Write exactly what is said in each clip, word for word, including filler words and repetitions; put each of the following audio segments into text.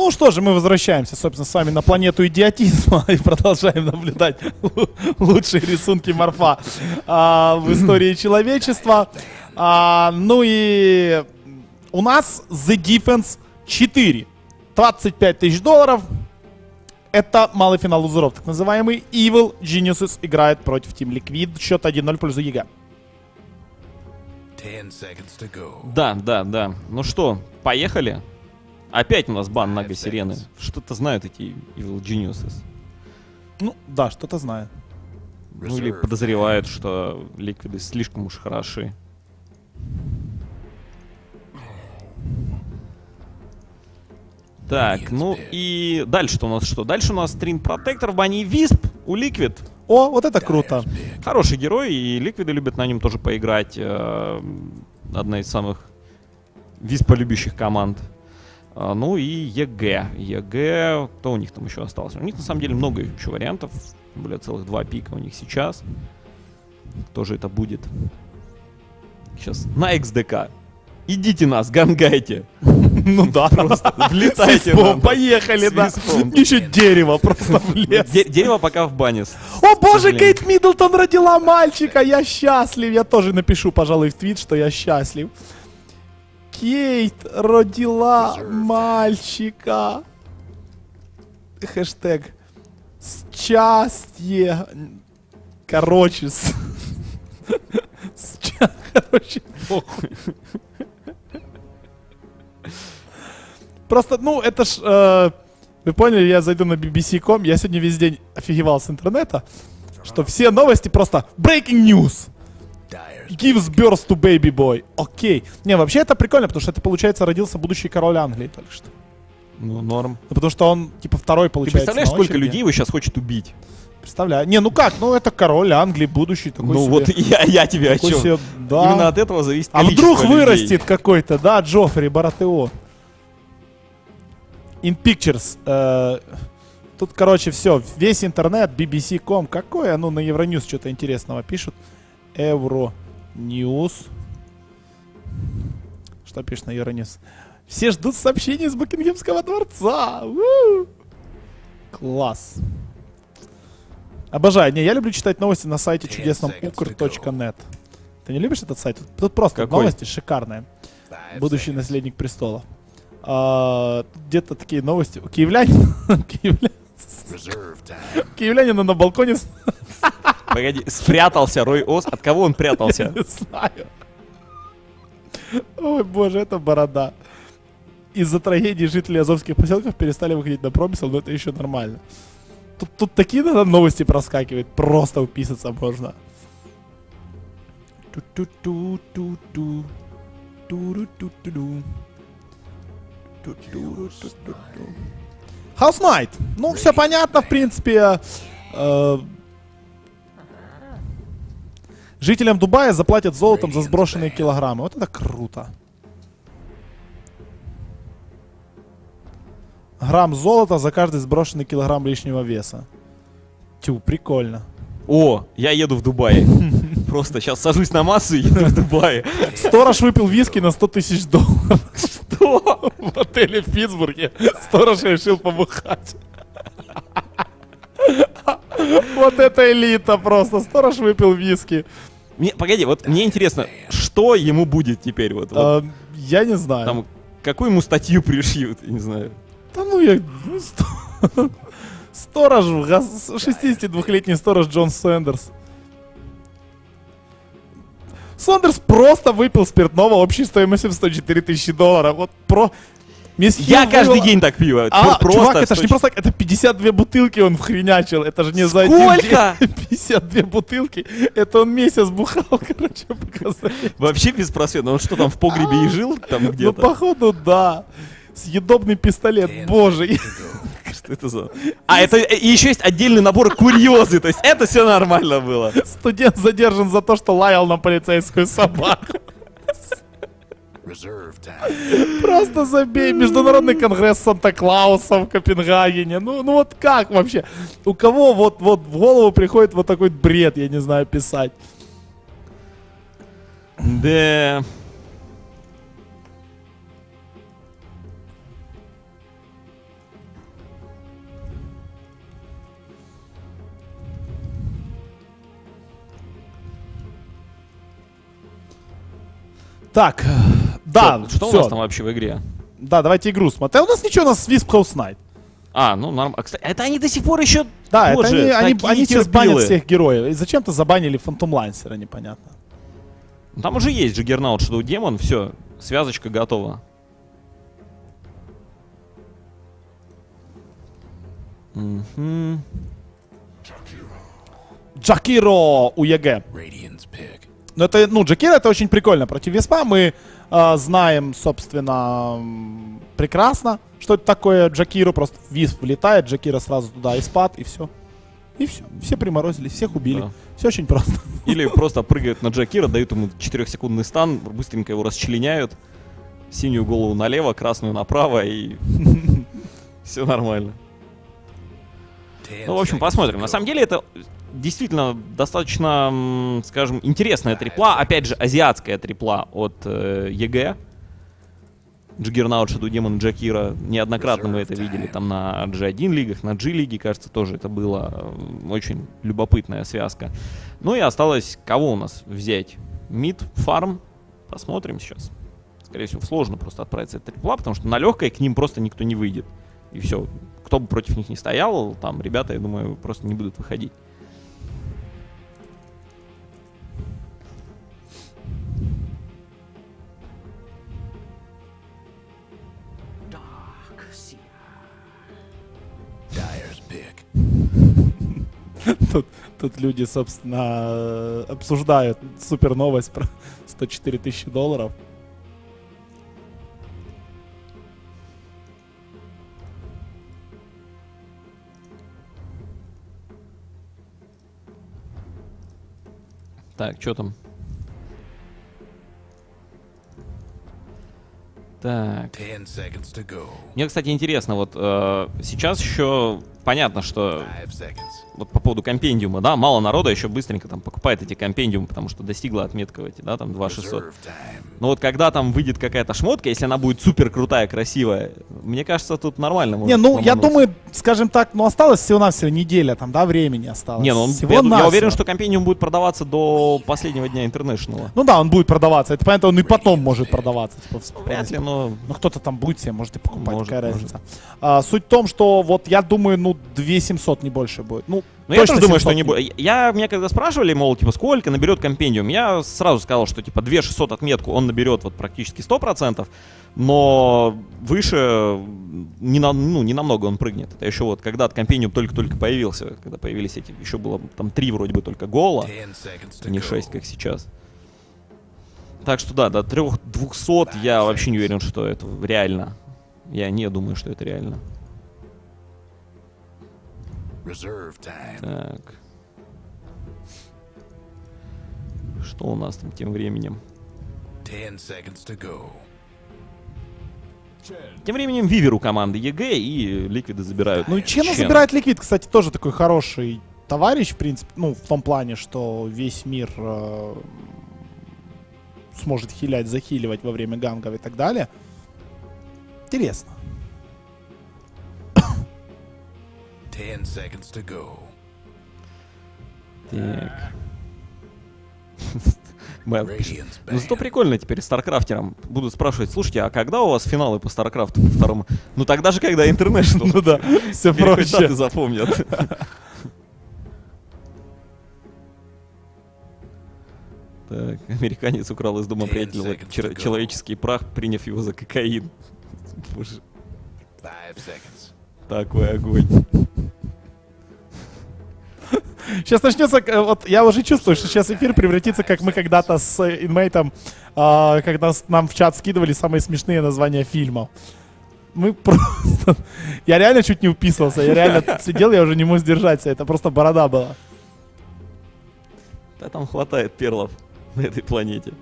Ну что же, мы возвращаемся, собственно, с вами на планету идиотизма и продолжаем наблюдать лучшие рисунки морфа а, в истории человечества. А, ну и у нас The Defense четыре. двадцать пять тысяч долларов. Это малый финал лузеров, так называемый. Evil Geniuses играет против Team Liquid. Счет один ноль в пользу ЕГЭ. Да, да, да. Ну что, поехали? Опять у нас бан Нага Сирены. Что-то знают эти Evil Geniuses. Ну, да, что-то знаю. Ну или подозревают, что ликвиды слишком уж хороши. Так, ну и дальше-то у нас что? Дальше у нас String Protector в бане Висп у Liquid. О, вот это круто. Хороший герой, и Ликвиды любят на нем тоже поиграть. Одна из самых виспа-любящих команд. Ну и ЕГЭ. ЕГЭ, кто у них там еще остался? У них на самом деле много еще вариантов. Тем более целых два пика у них сейчас. Кто же это будет? Сейчас на экс дэ ка. Идите нас, гангайте. Ну да, просто влетайте. Поехали, да. Еще дерево просто в лес. Дерево пока в бане. О боже, Кейт Миддлтон родила мальчика, я счастлив. Я тоже напишу, пожалуй, в твит, что я счастлив. Кейт родила мальчика. Хэштег счастье. Короче, с... Короче, похуй. Просто, ну, это ж... Э, вы поняли, я зайду на би би си точка ком. Я сегодня весь день офигевал с интернета, что все новости просто breaking news. Gives birth to baby boy. Окей. Не, вообще это прикольно, потому что это, получается, родился будущий король Англии только что. Ну, норм. Ну, потому что он, типа, второй, получается. Ты представляешь, сколько людей его сейчас хочет убить? Представляю. Не, ну как, ну это король Англии, будущий такой Ну себе. Вот я, я тебе о чем. Себе, да. Именно от этого зависит А количество вдруг людей. вырастет какой-то, да, Джоффри Баратео. In Pictures. Э, тут, короче, все. Весь интернет, би би си точка ком. Какое? Ну, на Евроньюз что-то интересного пишут. Евроньюз. Что пишет на Евроньюз? Все ждут сообщений из Букингемского дворца. У-у-у. Класс. Обожаю. Не, я люблю читать новости на сайте чудесном укр точка нет. Ты не любишь этот сайт? Тут просто Какой? новости шикарные. Будущий наследник престола. А, где-то такие новости. Киевлянин. Киевлянина на балконе. Погоди, спрятался Рой Оз. От кого он прятался? Не знаю. Ой, боже, это борода. Из-за трагедии жители азовских поселков перестали выходить на промысел, но это еще нормально. Тут, тут такие надо новости проскакивают. Просто уписаться можно. Ту-ту-ту-ту-ту. Ту-ру-ту-ту-ду. Ту-ту-ру-ту-ту-ту. House Knight. Ну, все понятно, в принципе. Э, жителям Дубая заплатят золотом за сброшенные килограммы. Вот это круто. Грамм золота за каждый сброшенный килограмм лишнего веса. Тю, прикольно. О, я еду в Дубай. Просто сейчас сажусь на массу и еду в Дубай. Сторож выпил виски на сто тысяч долларов. Что? В отеле в Питтсбурге сторож решил побухать. Вот это элита просто. Сторож выпил виски. Мне, погоди, вот мне интересно, что ему будет теперь? Вот, вот, А, я не знаю. там, какую ему статью пришьют, я не знаю. Да ну я... ну, сто- Сторож, шестидесятидвухлетний сторож Джон Сэндерс. Сэндерс просто выпил спиртного общей стоимостью в сто четыре тысячи долларов. Вот про... Мисс Я Хилл каждый вывела- день так пью. А, просто чувак, это ж сто- не просто так, это пятьдесят две бутылки он вхренячил. Это же не за один Сколько? день. пятьдесят две бутылки. Это он месяц бухал, короче, показали. Вообще беспросветно. Он что там в погребе и жил? Там Ну, где-то? походу, да. Съедобный пистолет, боже. Что это за... А, это и еще есть отдельный набор курьезы. То есть это все нормально было. Студент задержан за то, что лаял на полицейскую собаку. Просто забей. Международный конгресс Санта-Клауса в Копенгагене. Ну, ну вот как вообще? У кого вот, вот в голову приходит вот такой бред, я не знаю, писать? Так, да, Что, что у всё. нас там вообще в игре? Да, давайте игру смотрим. А у нас ничего, у нас Wisp House Knight. А, ну норм. А, кстати, это они до сих пор еще. Да, Боже, это они, они, такие они сейчас банят терпилы. всех героев. И зачем-то забанили Phantom Lancer, непонятно. Там уже есть Juggernaut Shadow Demon, все, связочка готова. Мгм. Джакиро у ЕГЭ. Ну, это, ну, Джакира это очень прикольно. Против Веспа мы э, знаем, собственно, м, прекрасно, что это такое Джакиру. Просто Висп влетает, Джакира сразу туда и спад, и все. И все. Все приморозились, всех убили. Да. Все очень просто. Или просто прыгают на Джакира, дают ему четырехсекундный стан, быстренько его расчленяют. Синюю голову налево, красную направо, и все нормально. Ну, в общем, посмотрим. На самом деле, это действительно достаточно, м, скажем, интересная трипла. Опять же, азиатская трипла от э, ЕГЭ. Juggernaut, Shadow Demon, Джакира. Неоднократно мы это видели там на джи один лигах, на G-лиге, кажется, тоже это было. Очень любопытная связка. Ну и осталось, кого у нас взять? Мид, фарм. Посмотрим сейчас. Скорее всего, сложно просто отправиться от трипла, потому что на легкой к ним просто никто не выйдет. И все. Кто бы против них не стоял, там ребята, я думаю, просто не будут выходить. Тут, тут люди, собственно, обсуждают супер новость про сто четыре тысячи долларов. Так, что там? Так. Мне, кстати, интересно, вот э, сейчас еще понятно, что вот по поводу компендиума, да, мало народа еще быстренько там покупает эти компендиумы, потому что достигла отметка эти, да, там два тысячи шестьсот. Но вот когда там выйдет какая-то шмотка, если она будет супер крутая, красивая, мне кажется, тут нормально можно. Не, ну, я ломануться. думаю, скажем так, ну, осталось всего-навсего неделя, там, да, времени осталось. Не, ну он, я, я уверен, что компендиум будет продаваться до последнего дня International. Ну да, он будет продаваться, это понятно, он и потом может продаваться. Типа, в- Вряд ли, но... Ну, кто-то там будет себе, может и покупать, Может, какая может. разница. А, суть в том, что вот я думаю, ну, две тысячи семьсот, не больше будет. Ну, Ну, я точно тоже думаю, что семьсот не будет. Я, меня когда спрашивали, мол, типа, сколько наберет компендиум, я сразу сказал, что, типа, две тысячи шестьсот отметку он наберет вот практически сто процентов, но выше не, на, ну, не намного он прыгнет. Это еще вот, когда компендиум только-только появился, когда появились эти, еще было там три вроде бы только гола, не шесть, как сейчас. Так что да, до трёх двухсот я вообще не уверен, что это реально. Я не думаю, что это реально. Так. Что у нас там тем временем? Тем временем Вивер у команды ЕГЭ и Ликвиды забирают. Ну, и Чена Чен. забирает Ликвид, кстати, тоже такой хороший товарищ, в принципе, ну, в том плане, что весь мир э, сможет хилять, захиливать во время гангов и так далее. Интересно. Ten seconds to go. Так. Мэл пишет. Radiant's Ну зато banned. прикольно теперь старкрафтерам будут спрашивать: слушайте, а когда у вас финалы по Старкрафту по второму? Ну тогда же, когда International. Ну да, все Теперь хоть даты проще. запомнят. Так, американец украл из дома приятеля чер- человеческий прах, приняв его за кокаин. Боже, Five seconds. такой огонь. Сейчас начнется, э, вот я уже чувствую, что сейчас эфир превратится, как мы когда-то с э, инмейтом, а, когда с- нам в чат скидывали самые смешные названия фильмов. Мы просто... Я реально чуть не уписался, я реально сидел, я уже не мог сдержаться, это просто борода была. Да там хватает перлов на этой планете.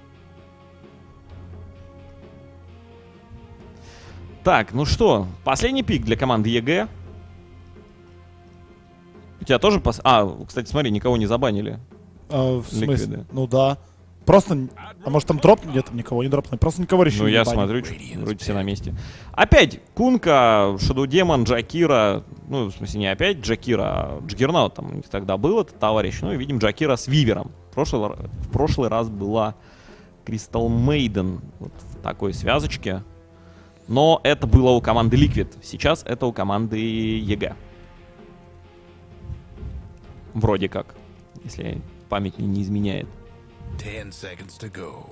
Так, ну что, последний пик для команды ЕГЭ. У тебя тоже пос... А, кстати, смотри, никого не забанили. А, в смысле? Ликвиды. Ну да. Просто, а может там дроп, где-то никого не дропнули, просто никого решили Ну, не я банить. смотрю, чё, вроде все на месте. Опять Кунка, Shadow Demon, Джакира. Ну, в смысле, не опять Джакира, а Джаггернаут там у них тогда был этот товарищ. Ну, и видим Джакира с Вивером. В прошлый, ра- в прошлый раз была Crystal Maiden. Вот в такой связочке. Но это было у команды Liquid. Сейчас это у команды и джи. Вроде как. Если память мне не изменяет. Ten seconds to go.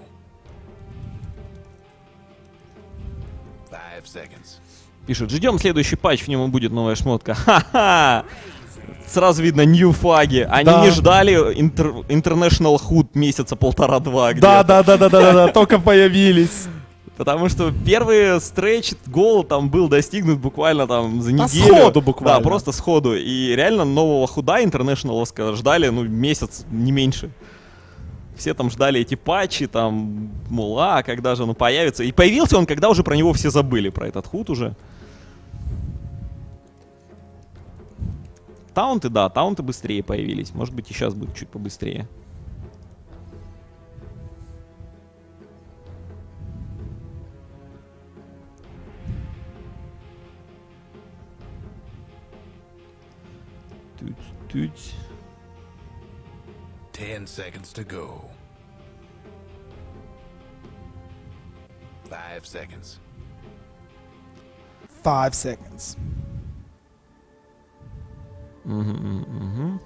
Five seconds. Пишет, ждем следующий патч, в нем будет новая шмотка. Ха-ха! Сразу видно нью фаги. Они Да. не ждали интер- International Hood месяца полтора-два. Да, да, да, да, да, да, да, только появились. Потому что первый стретч гол там был достигнут буквально там за Да неделю. сходу буквально. Да, просто сходу. И реально нового худа интернешнловского ждали, ну, месяц, не меньше. Все там ждали эти патчи, там, мол, а, когда же он появится. И появился он, когда уже про него все забыли, про этот худ уже. Таунты, да, таунты быстрее появились. Может быть, и сейчас будет чуть побыстрее. Туть-туть. Ten seconds to go. Five seconds. Five seconds. Мгм, мгм.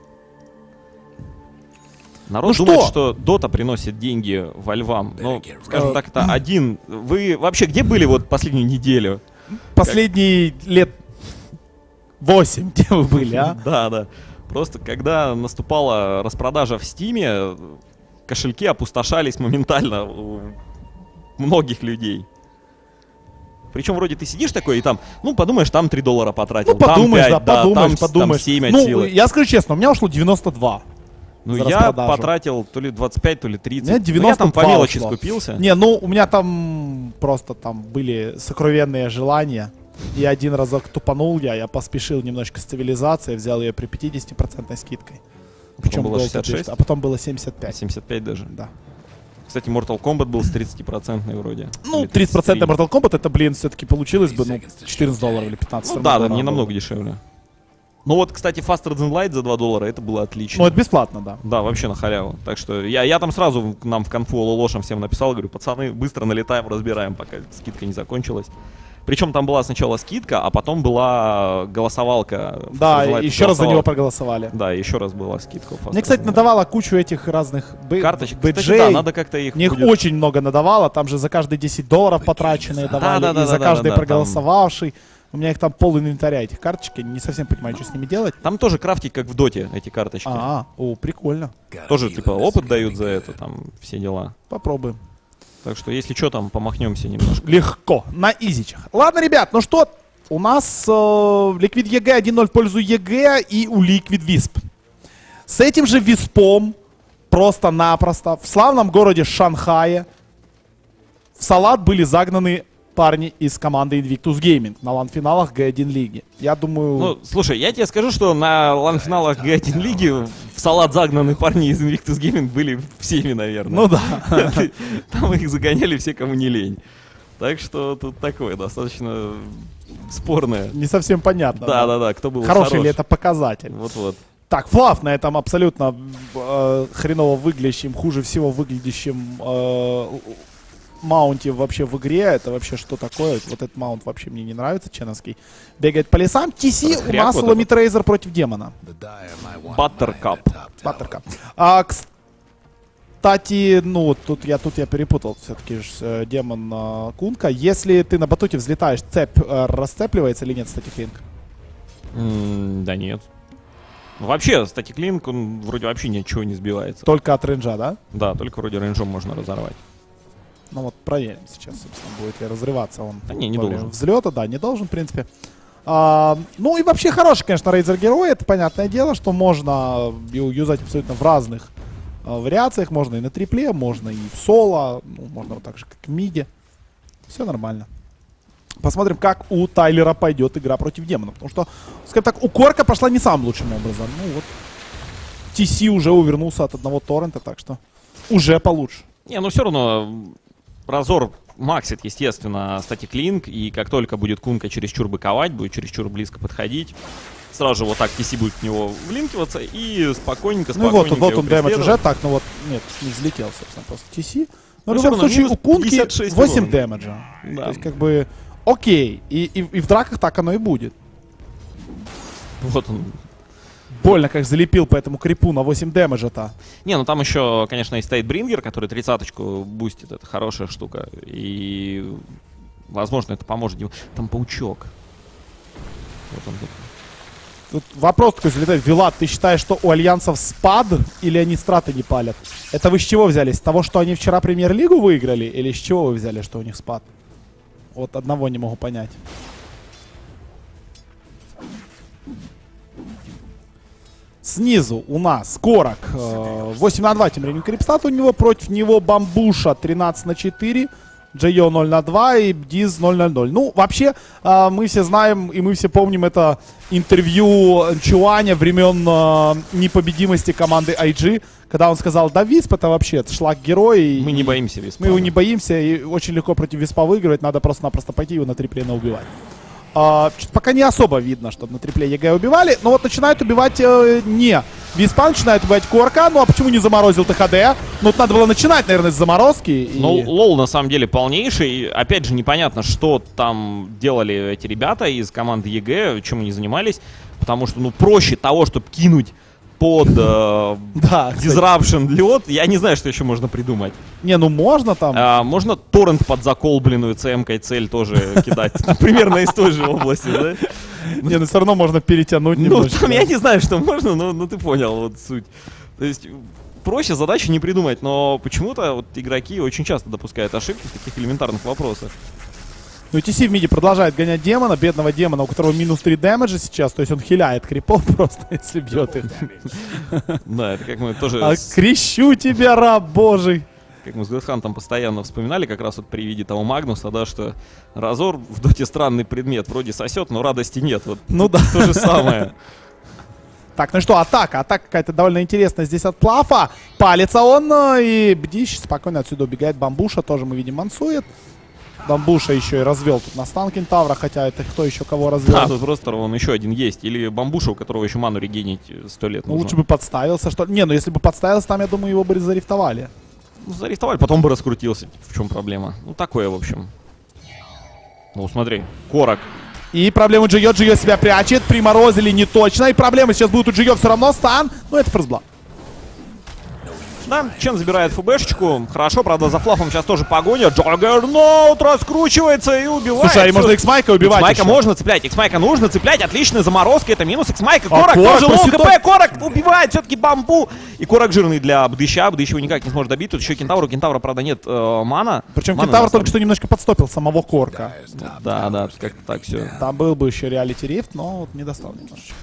Народ Ну думает, что? что Дота приносит деньги во львам. Ну, Better скажем get так, это один. Вы вообще где были вот последнюю неделю? Последние лет восемь, где вы были, а? Да, да. Просто когда наступала распродажа в Стиме, кошельки опустошались моментально у многих людей. Причем вроде ты сидишь такой и там, ну подумаешь, там три доллара потратил, Ну, подумаешь, там пять, да, подумаешь, там, с- подумаешь. там семь от Ну, силы. я скажу честно, у меня ушло девяносто два. Ну за я распродажу. потратил то ли двадцать пять, то ли тридцать. У меня Ну, я девяносто там по два мелочи ушло. скупился. Не, ну у меня там просто там были сокровенные желания. И один разок тупанул я, я поспешил немножко с цивилизацией, взял ее при пятидесяти процентной скидкой. Потом было Gold шестьдесят шесть? Edition, а потом было семьдесят пять. семьдесят пять даже. Да. Кстати, Mortal Kombat был с тридцатипроцентной вроде. Ну, Или тридцать процентов тридцать три. Mortal Kombat, это, блин, все-таки получилось бы, ну, четырнадцать долларов или пятнадцать. Ну всё да, равно да, не дорого намного было. дешевле. Ну вот, кстати, Faster Than Light за два доллара, это было отлично. Ну, это бесплатно, да. Да, вообще на халяву. Так что я, я там сразу к нам в конфу лошам всем написал, говорю, пацаны, быстро налетаем, разбираем, пока скидка не закончилась. Причем там была сначала скидка, а потом была голосовалка. Да, Faster Than Light еще раз за голосовалка. него проголосовали. Да, еще раз была скидка. у Faster Мне, кстати, Than Light. надавало кучу этих разных б- Карточек. бэджей. Кстати, да, надо как-то их Мне их будет- очень много надавало, там же за каждые десять долларов потраченные давали, да, и за да, каждый да, проголосовавший. У меня их там пол инвентаря, этих карточек, я не совсем понимаю, что с ними делать. Там тоже крафтить, как в доте, эти карточки. А, о, прикольно. Gotta Тоже, heal типа, in this опыт is дают gonna за be это, good. там, все дела. Попробуем. Так что, если что, там, помахнемся немножко. Легко, на изичах. Ладно, ребят, ну что, у нас э, Liquid и джи один ноль в пользу и джи и у Liquid Wisp. С этим же Виспом просто-напросто в славном городе Шанхае в салат были загнаны парни из команды Invictus Gaming на лан-финалах джи один лиги. Я думаю... Ну, слушай, я тебе скажу, что на лан-финалах джи один лиги в салат загнанные парни из Invictus Gaming были всеми, наверное. ну да. Там их загоняли все, кому не лень. Так что тут такое, достаточно спорное. Не совсем понятно. Да-да-да, кто был Хороший хорош. ли это показатель? Вот-вот. Так, Флав на этом абсолютно э, хреново выглядящем, хуже всего выглядящем э, маунте вообще в игре. Это вообще что такое? Вот этот маунт вообще мне не нравится, ченовский. Бегает по лесам. ти си Это у хряк нас вот ломит Рейзер против демона. The Dire might want Buttercup. mine in the top tower. Баттерка. А, кстати, ну, вот тут я, тут я перепутал все-таки э, демон э, Кунка. Если ты на батуте взлетаешь, цепь э, расцепливается или нет, статик линк? М, Да нет. Ну, вообще, статик линк, он вроде вообще ничего не сбивается. Только от рейнджа, да? Да, только вроде рейнджом можно разорвать. Ну вот проверим сейчас, собственно, будет ли разрываться он. Да не, не во время должен. Взлета, да, не должен, в принципе. А, ну и вообще хороший, конечно, рейзер герой. Это понятное дело, что можно ю- юзать абсолютно в разных а, вариациях. Можно и на трипле, можно и в соло, ну, можно вот так же, как в миде. Все нормально. Посмотрим, как у Тайлера пойдет игра против демона. Потому что, скажем так, у Корка пошла не самым лучшим образом. Ну вот, ти си уже увернулся от одного торрента, так что уже получше. Не, ну все равно Разор максит, естественно, статик линк, и как только будет Кунка чересчур быковать, будет чересчур близко подходить, сразу же вот так ти си будет в него влинкиваться и спокойненько, Ну и спокойненько вот, вот его он дэмэдж преследовать. уже так, ну вот, нет, не взлетел, собственно, просто ти си. Но в Ну, любом всё равно, случае минус у Кунки пятьдесят шесть восемь урона. дэмэджа. Да. То есть как бы окей. И, и, и в драках так оно и будет. Вот он. Больно как залепил по этому крипу на восемь дэмэджа-то. Не, ну там еще, конечно, есть Стейтбрингер, который тридцаточку бустит. Это хорошая штука. И, возможно, это поможет ему. Там паучок. Вот он тут. Тут вопрос такой залетает. Вилат, ты считаешь, что у альянсов спад или они страты не палят? Это вы с чего взяли? С того, что они вчера премьер-лигу выиграли? Или с чего вы взяли, что у них спад? Вот одного не могу понять. Снизу у нас Корок э, восемь на два, тем временем Крипстат у него. Против него Бамбуша тринадцать на четыре. Джейо ноль на два и Бдиз ноль на ноль. Ну, вообще, э, мы все знаем и мы все помним это интервью Чуаня времен э, непобедимости команды ай джи, когда он сказал, да, Висп это вообще это шлак-герой. Мы и, не боимся Виспа. Мы его не боимся, и очень легко против Виспа выигрывать, надо просто-напросто пойти его на трипле наубивать. Uh, пока не особо видно, чтобы на трипле ЕГЭ убивали, но вот начинают убивать э, не Виспа, начинают убивать Корка. Ну а почему не заморозил ТХД? Ну вот надо было начинать, наверное, с заморозки. И... Ну, лол на самом деле полнейший. Опять же, непонятно, что там делали эти ребята из команды ЕГЭ, чем они занимались. Потому что, ну, проще того, чтобы кинуть под э, да, Disruption лед, я не знаю, что еще можно придумать. Не, ну можно там. А, можно торрент под заколбленную ЦМ-кой цель тоже кидать. Примерно из той же области, да? Не, ну все равно можно перетянуть Ну, немножечко. там я не знаю, что можно, но ну, ты понял вот суть. То есть проще задачу не придумать, но почему-то вот игроки очень часто допускают ошибки в таких элементарных вопросах. Ну и ти си в миде продолжает гонять демона, бедного демона, у которого минус три дэмэджа сейчас. То есть он хиляет крипов просто, если бьет их. Да, это как мы тоже... А с- крещу тебя, раб божий. Как мы с Гудхантом постоянно вспоминали, как раз вот при виде того Магнуса, да, что Разор в доте странный предмет, вроде сосет, но радости нет. Вот Ну да. то же самое. Так, ну что, атака. Атака какая-то довольно интересная здесь от Плафа. Палится он, э, и Бдищ спокойно отсюда убегает. Бамбуша тоже, мы видим, мансует. Бамбуша еще и развел тут на стан Кентавра, хотя это кто еще кого развел? Да, тут просто он еще один есть. Или Бамбуша, у которого еще ману регенить сто лет Ну нужно. лучше бы подставился, что ли. Не, ну если бы подставился, там, я думаю, его бы зарифтовали. Ну, зарифтовали, потом бы раскрутился. В чем проблема? Ну, такое, в общем. Ну, смотри, Корок. И проблему Джио, Джио себя прячет, приморозили не точно. И проблемы сейчас будут у Джио все равно, стан. Ну это фрстблад. Да, Чен забирает ФБшечку. Хорошо, правда, за флафом сейчас тоже погоня. Джаггернаут раскручивается и убивает. Слушай, а можно Иксмайка убивать Иксмайка еще. можно цеплять, Иксмайка нужно цеплять. Отличная заморозка, это минус Иксмайка. А Корок Корок тоже лоу после хп, Корок убивает все-таки бамбу. И Корок жирный для Бдыща, Бдыщ его никак не сможет добить. Тут еще Кентавр, у Кентавра, правда, нет э, мана. Причем Маны Кентавр на только самом- что немножко подстопил самого Корка. Да, да, как-то так все. Там был бы еще реалити рифт, но вот не достал немножечко.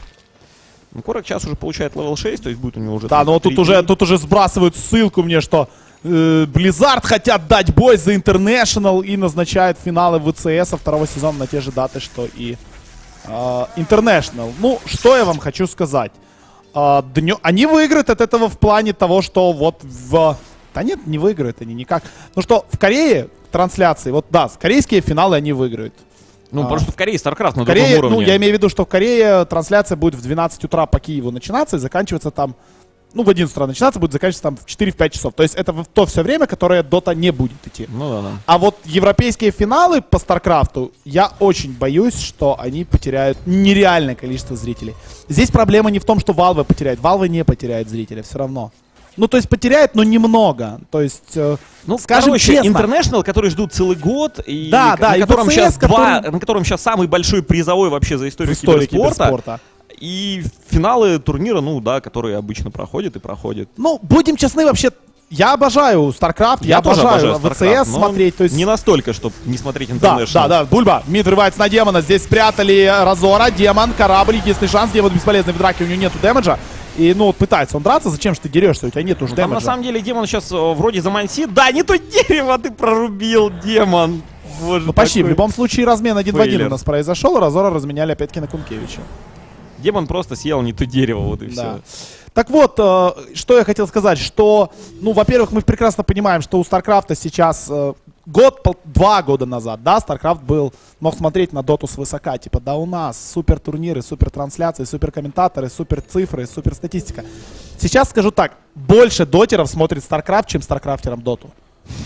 Ну, Корок сейчас уже получает левел шесть, то есть будет у него уже... Да, там но вот тут три уже, дня. тут уже сбрасывают ссылку мне, что э, Blizzard хотят дать бой за International и назначают финалы ВЦС второго сезона на те же даты, что и э, International. Ну, что я вам хочу сказать. Э, днё- Они выиграют от этого в плане того, что вот в... Да нет, не выиграют они никак. Ну что, в Корее трансляции, вот да, корейские финалы они выиграют. Ну, А. потому что в Корее StarCraft на В Корее, другом уровне. ну, я имею в виду, что в Корее трансляция будет в двенадцать утра по Киеву начинаться и заканчиваться там, ну, в одиннадцать утра начинаться, будет заканчиваться там в четыре-пять часов. То есть это в то все время, которое Дота не будет идти. Ну да, да. А вот европейские финалы по Старкрафту, я очень боюсь, что они потеряют нереальное количество зрителей. Здесь проблема не в том, что Valve потеряет. Valve не потеряет зрителей все равно. Ну, то есть потеряет, но немного. То есть, э, Ну, скажем короче, честно. International, который ждут целый год, и Да, к- да, на, и котором ВЦС, сейчас два, который- на котором сейчас самый большой призовой вообще за историю в истории киберспорта. киберспорта. И финалы турнира, ну да, которые обычно проходят и проходят. Ну, будем честны, вообще, я обожаю StarCraft, я, тоже обожаю, обожаю StarCraft, ВЦС но смотреть. То есть... Не настолько, чтобы не смотреть Да, International. да, да, Бульба, мид рывается на демона, здесь спрятали Разора, демон, корабль, единственный шанс, демон бесполезный в драке, у него нету дэмэджа. И, ну, вот пытается он драться, зачем же ты дерешься, у тебя нет уж Ну, там на дэмэджа. самом деле демон сейчас э, вроде замансит. Да, не то дерево ты прорубил, демон. Боже, Ну, почти, в такой любом случае размен один в один фейлер. у нас произошел, Разора разменяли опять-таки на Кункевича. Демон просто съел не то дерево, вот и Да. все. Так вот, э, что я хотел сказать, что, ну, во-первых, мы прекрасно понимаем, что у Старкрафта сейчас э, год, пол- два года назад, да, Старкрафт был, мог смотреть на Доту свысока, типа, да у нас супер турниры, супер трансляции, супер комментаторы, супер цифры, супер статистика. Сейчас скажу так, больше дотеров смотрит Старкрафт, чем Старкрафтером Доту.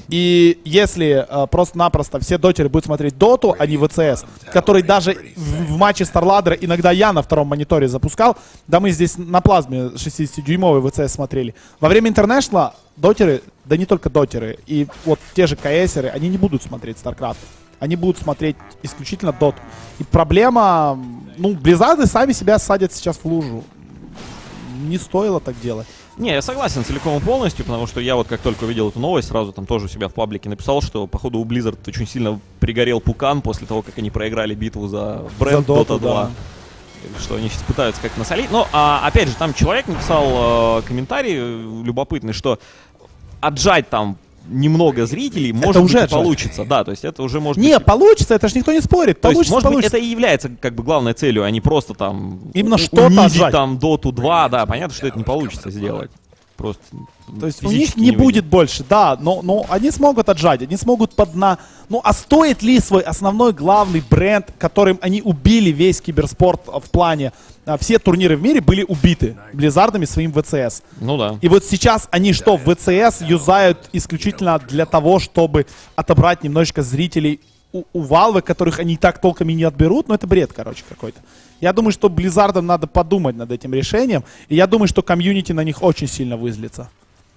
И если э, просто-напросто все дотеры будут смотреть доту, а не ВЦС, который даже в, в матче StarLadder иногда я на втором мониторе запускал, да мы здесь на плазме шестидесятидюймовый ВЦС смотрели. Во время интернешнла дотеры, да не только дотеры, и вот те же КСеры, они не будут смотреть StarCraft. Они будут смотреть исключительно доту. И проблема, ну, Близзарды сами себя садят сейчас в лужу. Не стоило так делать. Не, я согласен целиком и полностью, потому что я вот как только увидел эту новость, сразу там тоже у себя в паблике написал, что походу у Blizzard очень сильно пригорел пукан после того, как они проиграли битву за бренд Dota два. Да. Что они сейчас пытаются как-то насолить. Но, а, опять же, там человек написал э, комментарий любопытный, что отжать там немного зрителей, это может уже быть, получится. Да, то есть это уже может не, быть... получится, это же никто не спорит. То Получится, есть, может получится. быть, это и является как бы главной целью, а не просто там именно у- что-то унизить отжать. там Доту два, да, понятно, что это не получится сделать. Просто То есть у них физически не выйдет. будет больше, да, но, но они смогут отжать, они смогут под на... Ну а стоит ли свой основной главный бренд, которым они убили весь киберспорт в плане... а, Все турниры в мире были убиты Близзардами своим ВЦС. Ну да. И вот сейчас они что, ВЦС юзают исключительно для того, чтобы отобрать немножечко зрителей у, у Valve, которых они и так толком и не отберут. Ну это бред, короче, какой-то. Я думаю, что Близзардам надо подумать над этим решением. И я думаю, что комьюнити на них очень сильно вызлится.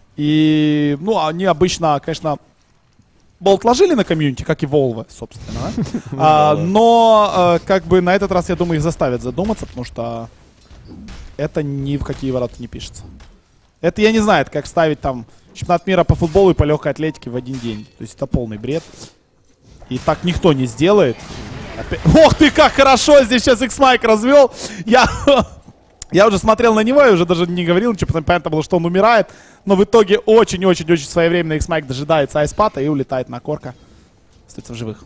И, ну, они обычно, конечно, болт ложили на комьюнити, как и Volvo, собственно. а, но, а, как бы, на этот раз, я думаю, их заставят задуматься, потому что это ни в какие ворота не пишется. Это, я не знаю, это как ставить там чемпионат мира по футболу и по легкой атлетике в один день. То есть это полный бред. И так никто не сделает. Опять... Ох ты, как хорошо здесь сейчас X-Mike развел. Я... Я уже смотрел на него и уже даже не говорил ничего, потому что понятно было, что он умирает. Но в итоге очень-очень-очень своевременно X-Mike дожидается айспата и улетает на корка. Остается в живых.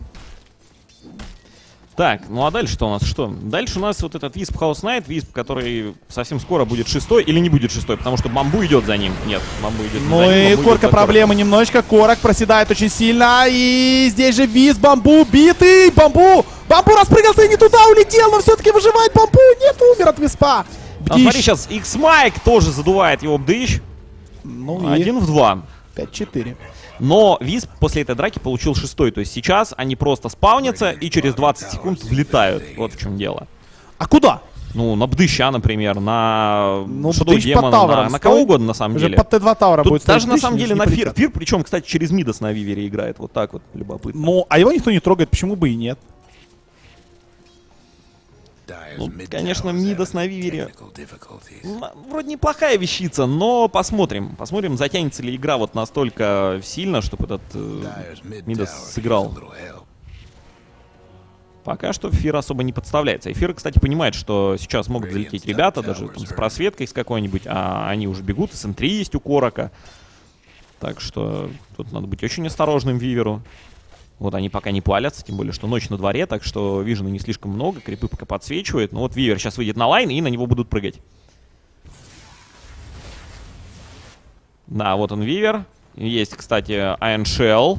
Так, ну а дальше что у нас? Что? Дальше у нас вот этот Wisp House Knight, Wisp, который совсем скоро будет шестой или не будет шестой, потому что Бамбу идет за ним. Нет, Бамбу идет Ну за ним. и Бамбу корка идет за проблемы немножечко. Корок проседает очень сильно. И здесь же Виз, Бамбу битый. Бамбу! Бамбу распрыгался и не туда улетел, но все-таки выживает Бамбу. Нет, умер от Виспа. А смотри, сейчас X-Mike тоже задувает его бдыщ. Ну Один в два. пять-четыре. Но Висп после этой драки получил шестой. То есть сейчас они просто спаунятся и через двадцать секунд взлетают. Вот в чем дело. А куда? Ну, на Бдыща, например, на Ну, Shadow Бдыщ Demon, под тавером на, на стоит. кого угодно, на самом Уже деле. под Т два тавера Тут будет даже стоять на Бдыщ, самом не- деле не на Фир. прилетят. Фир, причем, кстати, через Мидас на Вивере играет. Вот так вот, любопытно. Ну, а его никто не трогает, почему бы и нет? Ну, конечно, Мидас на Вивере м, вроде неплохая вещица, но посмотрим. Посмотрим, затянется ли игра вот настолько сильно, чтобы этот э, Мидас сыграл. Пока что Фир особо не подставляется. И Фир, кстати, понимает, что сейчас могут залететь ребята, даже там, с просветкой с какой-нибудь, а они уже бегут, и эс эн три есть у Корока. Так что тут надо быть очень осторожным Виверу. Вот они пока не палятся, тем более, что ночь на дворе, так что вижена не слишком много, крипы пока подсвечивают. Но вот Вивер сейчас выйдет на лайн, и на него будут прыгать. Да, вот он Вивер. Есть, кстати, Iron Shell.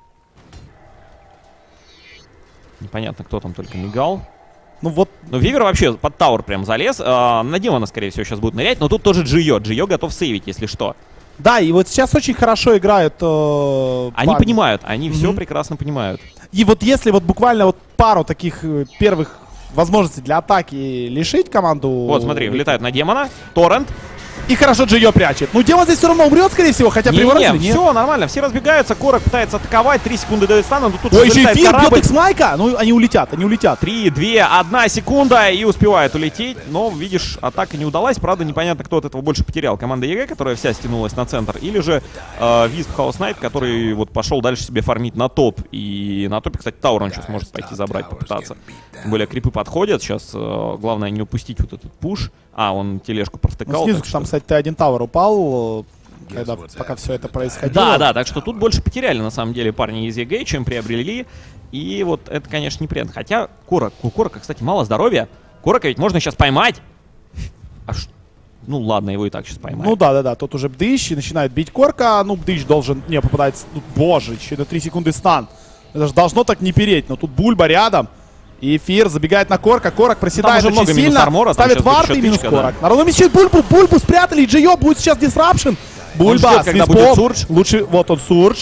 Непонятно, кто там только мигал. Ну вот, Ну, Вивер вообще под тауэр прям залез. А, на демона, скорее всего, сейчас будут нырять. Но тут тоже Джио. Джио готов сейвить, если что. да, и вот сейчас очень хорошо играют э, Они парни. понимают, они все Мгм. прекрасно понимают. И вот если вот буквально вот пару таких э, первых возможностей для атаки лишить команду... Вот, смотри, влетают на демона. Торрент. И хорошо Джио прячет. Ну, демон здесь все равно умрет, скорее всего, хотя приворотили, Не-не, нет? все нормально, все разбегаются, Корок пытается атаковать, три секунды дает стана, но тут Ой, же еще и залетает Фир бьет корабль. X-Майка. Ну, они улетят, они улетят. три, два, одна секунда и успевает улететь, но, видишь, атака не удалась, правда, непонятно, кто от этого больше потерял. Команда ЕГЭ, которая вся стянулась на центр, или же э, Wisp House Knight, который вот пошел дальше себе фармить на топ. И на топе, кстати, Тауэр он сейчас может пойти забрать, попытаться. Тем более крипы подходят, сейчас э, главное не упустить вот этот пуш. А, он тележку Ну, провтыкал. снизу, так там, что- кстати, Т один Тауэр упал, э, когда, пока все это происходило. Да, да, так что тут больше потеряли, на самом деле, парни из ЕГЭ, чем приобрели. И вот это, конечно, неприятно. Хотя Корок, у Корока, кстати, мало здоровья. Корока ведь можно сейчас поймать. А ш... Ну ладно, его и так сейчас поймают. Ну да, да, да, тут уже Бдыщ и начинает бить Корка. Ну, Бдыщ должен, не, попадает, ну, боже, еще на три секунды стан. Это же должно так не переть, но тут Бульба рядом. И Фир забегает на Корка, Корок проседает уже очень много минус сильно, армора, там ставит сейчас будет вард и еще минус тычка, Корок. На ровном месте Бульбу, Бульбу спрятали, и Джио будет сейчас дисрапшн. Бульба ждет, с когда виспом. будет сурдж. Лучше, вот он сурдж.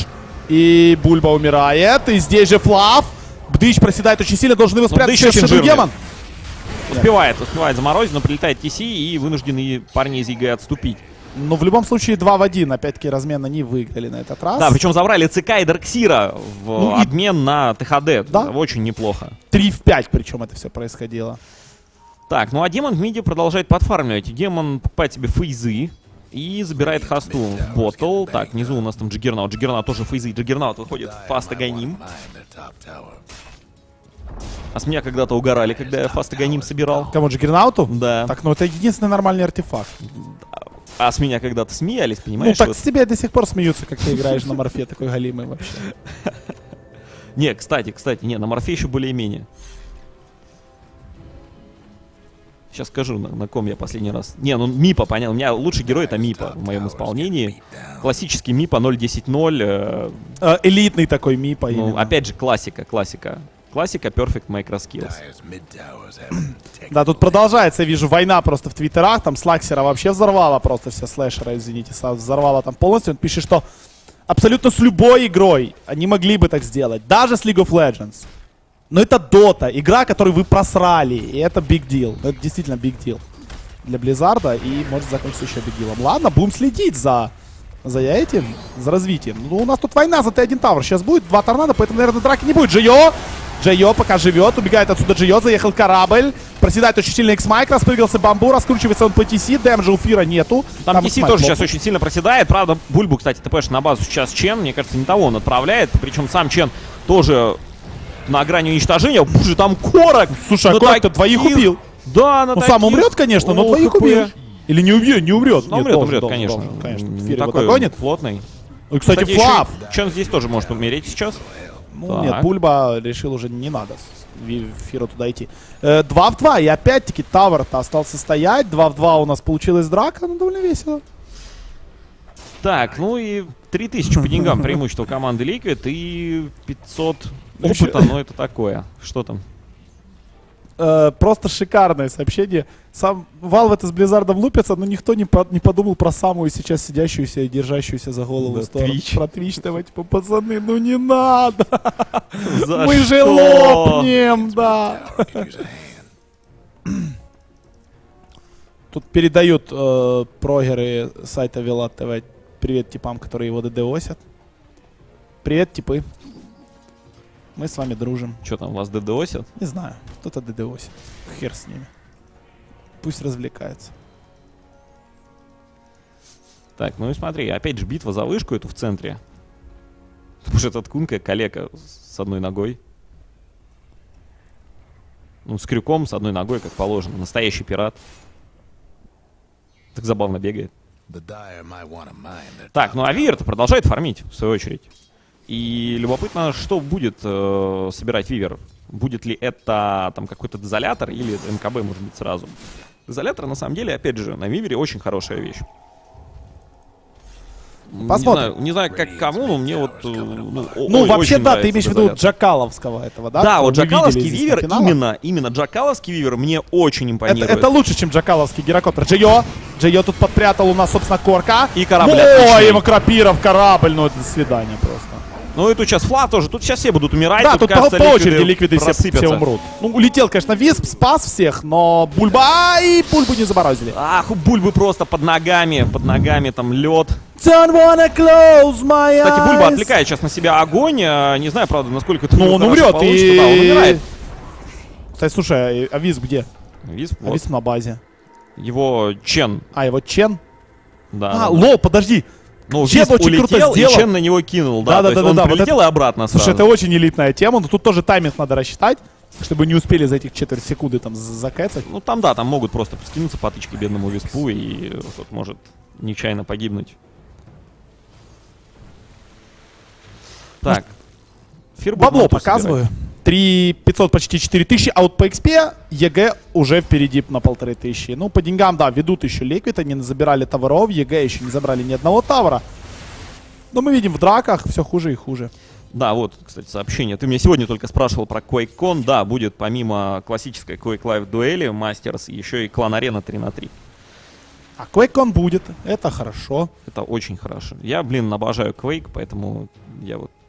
И Бульба умирает. И здесь же Флав. Бдыч проседает очень сильно. Должен его спрятать. Бдыч Сейчас очень Shadow жирный. Demon. Успевает, успевает заморозить, но прилетает ти си, и вынуждены парни из ЕГЭ отступить. Но в любом случае два в один. Опять-таки размен они выиграли на этот раз. Да, причем забрали ЦК и Дарксира в Ну и- обмен на ТХД. Да. Очень неплохо. три в пять причем это все происходило. Так, ну а Демон в миде продолжает подфармливать. Демон покупает себе фейзы и забирает хасту в ботл. Так, внизу у нас там Джиггернаут. Джиггернаут тоже фейзы. Джиггернаут выходит фаст Аганим. А с меня когда-то угорали, когда я фаст Аганим собирал. Кому Джиггернауту? Да. Так, ну это единственный нормальный артефакт. А с меня когда-то смеялись, Ну понимаешь? так вот. с тебя до сих пор смеются, как ты играешь на морфе, такой галимый вообще. Не, кстати, кстати, не, на морфе еще более-менее. Сейчас скажу, на, на ком я последний раз. Не, ну Мипа, понятно. У меня лучший герой это Мипа в моем исполнении. Классический Мипа ноль десять ноль. Э, Э, элитный такой Мипа. ну, именно. опять же, классика, классика. Классика Perfect Micro Skills. Да, тут продолжается, я вижу, война просто в твиттерах. Там Слаксера вообще взорвала просто все слэшеры, извините, сразу взорвала там полностью. Он пишет, что абсолютно с любой игрой они могли бы так сделать. Даже с League of Legends. Но это Dota, игра, которую вы просрали. И это big deal. Это действительно big deal для Близзарда. И может закончиться еще big deal. Ладно, будем следить за, за этим, за развитием. Ну, у нас тут война за Т один Тавр. Сейчас будет два торнадо, поэтому, наверное, драки не будет. Джио! Джио пока живет, убегает отсюда Джио, заехал корабль. Проседает очень сильно X-Майк, распрыгался бамбу, раскручивается он по ти си, дэмжа у Фира нету. Там ти си X-Майк тоже плохо. сейчас очень сильно проседает. Правда, Бульбу, кстати, ТПш на базу сейчас Чен. Мне кажется, не того он отправляет. Причем сам Чен тоже на грани уничтожения. Боже, там Корок! Слушай, а На Корок-то двоих таких- убил. Да, на Ну, таких... сам умрет, конечно, но О, двоих ХП. убил. Или не убьет, не умрет. Ну, Нет, умрет, должен, умрет, должен, конечно. должен, конечно. Не Фир его такой догонит. плотный. Ну, и, кстати, еще Флав. и Чен здесь тоже может умереть сейчас. Ну, Так. нет, Бульба решил уже не надо с Ви- Фиру туда идти. Э, два в два, и опять-таки Тавр-то остался стоять. два в два у нас получилась драка, ну, довольно весело. Так, ну и три тысячи по деньгам преимущество команды Liquid и пятьсот Вообще- опыта, но это такое. Что там? Э, просто шикарное сообщение. Сам Valve это с Близзардом лупится, но никто не, по- не подумал про самую сейчас сидящуюся и держащуюся за голову Да, сторону. Twitch. Про Twitch, давай, типа, пацаны, ну не надо. За Мы же что? лопнем, да. Тут передают э, прогеры сайта Вилат ТВ привет типам, которые его ДДОсят. Привет, типы. Мы с вами дружим. Что там, вас ДДОсят? Не знаю, кто-то ДДОсит. Хер с ними. Пусть развлекается. Так, ну и смотри, опять же битва за вышку эту в центре. Потому что этот Кунка калека с одной ногой. Ну, с крюком, с одной ногой, как положено. Настоящий пират. Так забавно бегает. Так, ну а Вивер-то продолжает фармить, в свою очередь. И любопытно, что будет э, собирать Вивер. Будет ли это там какой-то дезолятор или МКБ, может быть, сразу. Дезолятор, на самом деле, опять же, на Вивере очень хорошая вещь. Посмотрим. Не знаю, не знаю, как кому, но мне вот... э, Ну, о- Ну, ой, вообще, очень да, ты нравится имеешь в виду дезолятор. Джакаловского этого, да? Да, которого вот мы Джакаловский видели здесь на Вивер, финалах? именно, именно Джакаловский Вивер мне очень Это, импонирует. это лучше, чем Джакаловский гирокоптер. Джио. Джио тут подпрятал у нас, собственно, Корка. И корабль Ой, отличный. его крапиров, корабль. Ну, это до свидания просто. Ну и тут сейчас Фла тоже, тут сейчас все будут умирать. Да, тут по, кажется, по очереди ликвиды все, просыпятся. все умрут. Ну, улетел, конечно, Висп, спас всех, но Бульба... Ай, Бульбу не заморозили. Ах, у Бульбы просто под ногами, под ногами там лед. Don't wanna close my Кстати, Бульба eyes. отвлекает сейчас на себя огонь. а, Не знаю, правда, насколько это Ну, он хорошо умрет получится. и... Да, он умирает. Кстати, слушай, а Висп где? Висп, А вот. Висп на базе. Его Чен. А, его Чен? Да, А, да, да. лол, подожди. Ну, Чен Висп очень круто улетел, и сделал. Чен на него кинул. Да, Да, да, то есть да, он да, да, вот прилетел это- и обратно Слушай, сразу. это очень элитная тема, но тут тоже тайминг надо рассчитать, чтобы не успели за этих четверть секунды там з- закэцать. Ну там да, там могут просто скинуться по тычке бедному Виспу, и тот может нечаянно погибнуть. Так. Фир будет Бабло Манту показываю. собирать. три пятьсот, почти четыре тысячи, а вот по экспе ЕГЭ уже впереди на полторы тысячи. Ну, по деньгам, да, ведут еще Liquid, они забирали тавров, ЕГЭ еще не забрали ни одного тавра. Но мы видим в драках все хуже и хуже. Да, вот, кстати, сообщение. Ты меня сегодня только спрашивал про QuakeCon. Да, будет помимо классической Quake Live дуэли Мастерс еще и Клан Арена три на три. А QuakeCon будет, это хорошо. Это очень хорошо. Я, блин, обожаю Quake, поэтому я вот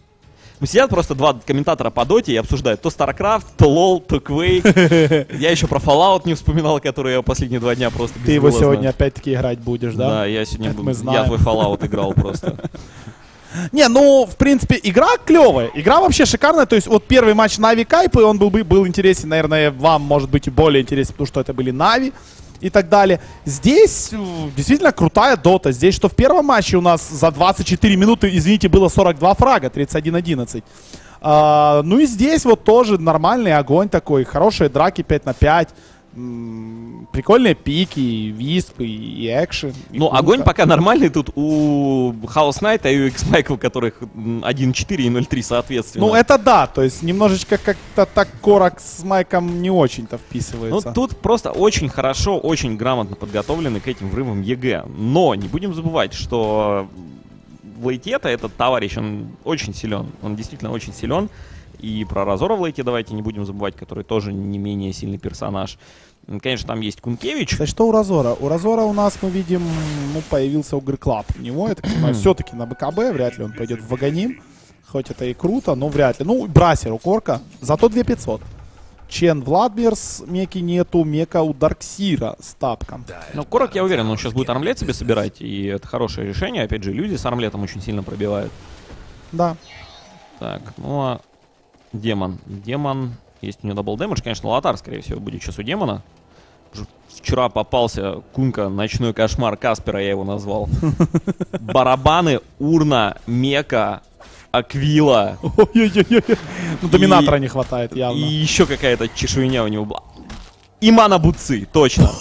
Сидят просто два комментатора по доте и обсуждают то StarCraft, то лол, то Quake. Я еще про Fallout не вспоминал, который я последние два дня просто Ты его безвылазно. сегодня опять-таки играть будешь, да? Да, я сегодня Это буду. мы Я знаем. твой Fallout играл просто. Не, ну, в принципе, игра клевая. Игра вообще шикарная. То есть, вот первый матч Нави Кайпы, он был, бы- был интересен, наверное, вам, может быть, и более интересен, потому что это были Нави и так далее. Здесь э, действительно крутая дота. Здесь, что в первом матче у нас за двадцать четыре минуты, извините, было сорок два фрага, тридцать один одиннадцать. А, ну и здесь вот тоже нормальный огонь такой, хорошие драки пять на пять. М, Прикольные пики, и висп, и, и экшен. и Ну, круто. огонь пока нормальный тут у House Knight и у X-Mike, у которых м, один четыре и ноль три соответственно. Ну, это да, то есть немножечко как-то так Корок с Майком не очень-то Ну, вписывается. тут просто очень хорошо, очень грамотно подготовлены к этим врывам ЕГЭ. Но не будем забывать, что в лейте-то этот товарищ, он очень силен. Он действительно очень силен. И про Разора в лейте давайте не будем забывать, который тоже не менее сильный персонаж. Конечно, там есть Кункевич. Кстати, что у Разора? У Разора у нас, мы видим, ну, появился Угр Клаб. У него, я так понимаю, все-таки на БКБ, вряд ли он пойдет в Ваганим. Хоть это и круто, но вряд ли. Ну, Брасер у Корка, зато две тысячи пятьсот. Чен Владмирс, Меки нету, Мека у Дарксира с тапком. Но Корок, я уверен, он сейчас будет армлет себе собирать, и это хорошее решение. Опять же, люди с армлетом очень сильно пробивают. Да. Так, ну а демон. Демон, есть у него дабл дэмэдж, конечно, Лотар, скорее всего, будет сейчас у демона. Уже вчера попался Кунка, ночной кошмар Каспера, я его назвал. Барабаны, урна, Мека, Аквила. Ой-ой-ой. Ну, доминатора не хватает И явно. еще какая-то чешуйня у него была. И Мана Буци, точно.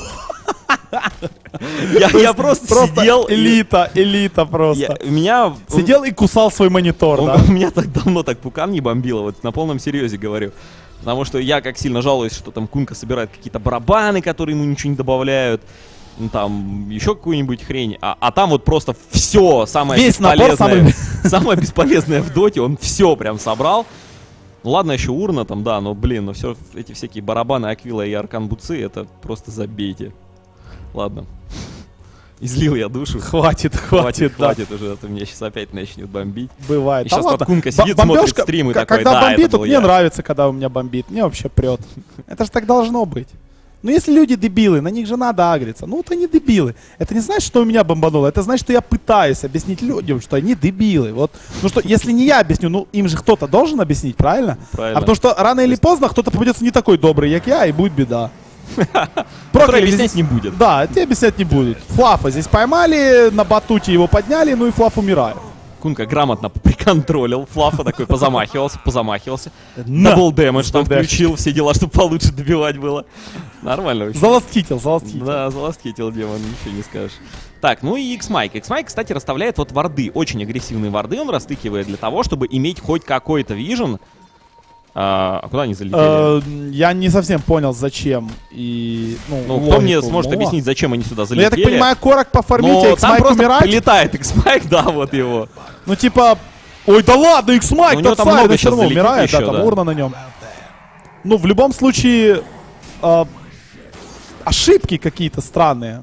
Я, я просто, Просто сидел и- элита, элита просто. я- меня Сидел и кусал свой монитор, он- да? у меня так давно так пукан не бомбило, вот на полном серьезе говорю. Потому что я как сильно жалуюсь, что там Кунка собирает какие-то барабаны, которые ему ничего не добавляют. Ну, там еще какую-нибудь хрень. А, а там вот просто все самое Весь набор бесполезное. Самое бесполезное в доте, он все прям собрал. Ну ладно, еще урна там, да, но блин, но все эти всякие барабаны Аквила и Аркан Буци, это просто забейте. Ладно. Излил я душу. Хватит, хватит, да. хватит уже, а то меня сейчас опять начнет бомбить. Бывает. И Да сейчас ладно. вот Кунка Б- сидит, смотрит бомбежка, стрим и к- такой, когда да, бомбит, это был вот мне я. нравится, когда у меня бомбит. Мне вообще прет. Это же так должно быть. Ну, если люди дебилы, на них же надо агриться. Ну, вот они дебилы. Это не значит, что у меня бомбануло. Это значит, что я пытаюсь объяснить людям, что они дебилы. Вот. Ну что, если не я объясню, ну им же кто-то должен объяснить, правильно? Правильно. А потому что рано или поздно кто-то попадется не такой добрый, как я, и будет беда. Который Прокляли объяснять здесь- не будет. Да, тебе объяснять не будут. Флафа здесь поймали, на батуте его подняли, ну и Флаф умирает. Кунка грамотно приконтролил. Флафа такой позамахивался, позамахивался. На! Дабл дэмэдж там Дабл включил, все дела, чтобы получше добивать было. Нормально вообще. Заласткитил, заласткитил. Да, заласткитил демон, ничего не скажешь. Так, ну и X-Mike. X-Mike, кстати, расставляет вот варды. Очень агрессивные варды он растыкивает для того, чтобы иметь хоть какой-то вижен. А, а куда они залетели? Э, Я не совсем понял, зачем. И, ну, Ну, кто мне логику, сможет но- объяснить, зачем они сюда Ну, залетели? я так понимаю, Корок пофармить, но а там X-Майк просто умирать. прилетает X-Mike, да, вот его. Ну, типа, ой, да ладно, X-Майк, Ну, у него тот там много сайт, все щас равно залетит умирает, да, еще, там да. урна на нем. Ну, в любом случае, э, ошибки какие-то странные.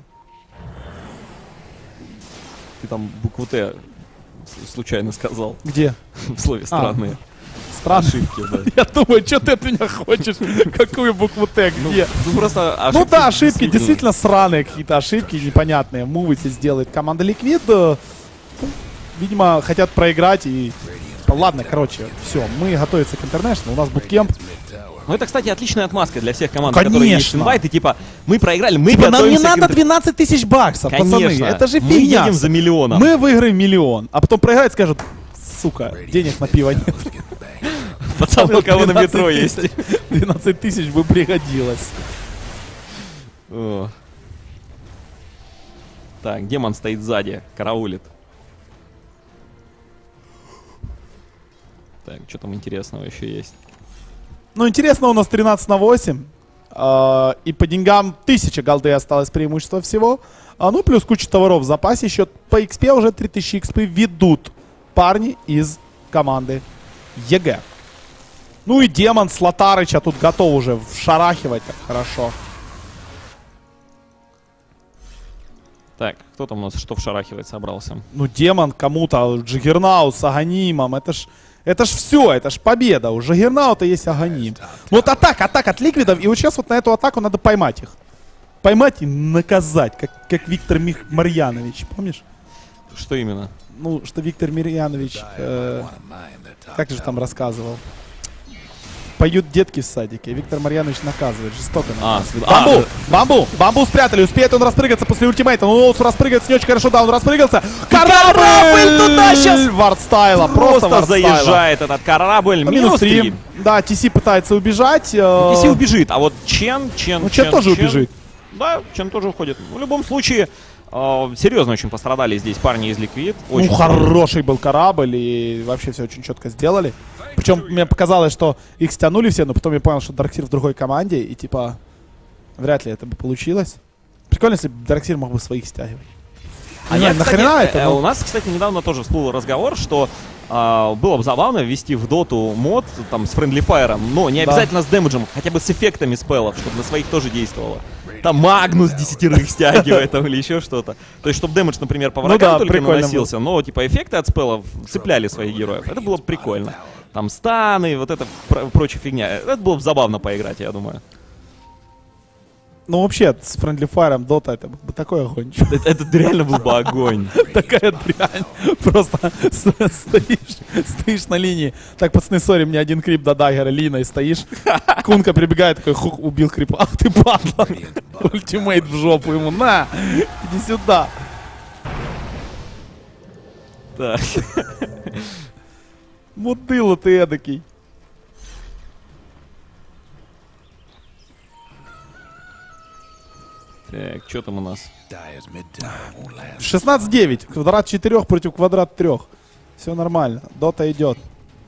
Ты там букву Т с- случайно сказал Где? в слове странные. Странные. Ошибки, да. Я думаю, что ты от меня хочешь? Какую букву Т, где? Ну просто ошибки. Ну да, ошибки действительно сраные, какие-то ошибки непонятные. Мувы здесь делает команда Liquid. э, ну, Видимо, хотят проиграть и... Ладно, короче, все, мы готовимся к International, у нас буткемп. Ну это, кстати, отличная отмазка для всех команд, которые есть Конечно. инвайт, и типа, мы проиграли, мы Типа, нам не готовимся к надо интер- двенадцать тысяч баксов, Конечно. пацаны, это же Мы фигня. едем за миллионом. Мы выиграем миллион, а потом проиграют, скажут, сука, денег на пиво нет. Пацаны, у кого на метро есть. двенадцать тысяч бы пригодилось. О. Так, демон стоит сзади, караулит. Так, что там интересного еще есть? Ну, интересно, у нас тринадцать на восемь. э, И по деньгам тысяча голды осталось преимущество всего. А, ну, плюс куча товаров в запасе. Еще по икс пи уже три тысячи икс пи ведут парни из команды ЕГЭ. Ну и демон с Лотарыча тут готов уже вшарахивать так хорошо. Так, кто там у нас что вшарахивать собрался? Ну, демон кому-то, Джиггернаут с Аганимом. Это ж Это ж все, это ж победа. У Джаггернаута есть Аганим. Вот атака, атака от ликвидов. И вот сейчас вот на эту атаку надо поймать их. Поймать и наказать, как, как Виктор Мих... Марьянович, помнишь? Что именно? Ну, что Виктор Марьянович, э, как же там рассказывал? Поют детки в садике. Виктор Марьянович наказывает, жестоко наказывает. А, бамбу! а, Бамбу! Бамбу спрятали, успеет он распрыгаться после ультимейта. Ну, он распрыгается не очень хорошо, да, он распрыгался. Корабль! Корабль туда сейчас! Вардстайла, Просто просто Вардстайла. заезжает этот корабль. Ну, Минус три. Да, ти си пытается убежать. э, ти си убежит, а вот Чен, Чен, Ну, Чен тоже убежит. Да, Чен тоже уходит. В любом случае, э, серьезно очень пострадали здесь парни из Liquid. Ну, Очень хороший был корабль, и вообще все очень четко сделали. Причем мне показалось, что их стянули все, но потом я понял, что Дарксир в другой команде, и типа вряд ли это бы получилось. Прикольно, если бы Дарксир мог бы своих стягивать. А Не я, знаю, кстати, нахрена э, это? э, Ну, У нас, кстати, недавно тоже всплыл разговор, что э, было бы забавно ввести в доту мод там с Friendly Fire, но не Да. обязательно с дэмэджем, хотя бы с эффектами спеллов, чтобы на своих тоже действовало. Там Магнус десятерых стягивает там, или еще что-то. То есть, чтобы дэмэдж, например, по Ну врагам да, только прикольно наносился, но типа эффекты от спеллов цепляли своих героев. Это было бы прикольно. Там станы, вот это про- прочая фигня. Это было бы забавно поиграть, я думаю. ну вообще, с Friendly Fire Dota это был бы такой огонь. Это, это реально был бы огонь. Такая дрянь. Просто с- стоишь, стоишь на линии. Так, пацаны, сори, мне один крип до даггера, Лина, и стоишь. Кунка прибегает, такой, хук, убил крипа. Ах ты падла. Ультимейт в жопу ему. На, иди сюда. Так. Мудыло ты эдакий. Так, что там у нас? Dyer's mid-tower won't last. шестнадцать девять. Квадрат четырех против квадрат трех. Все нормально. Дота идет.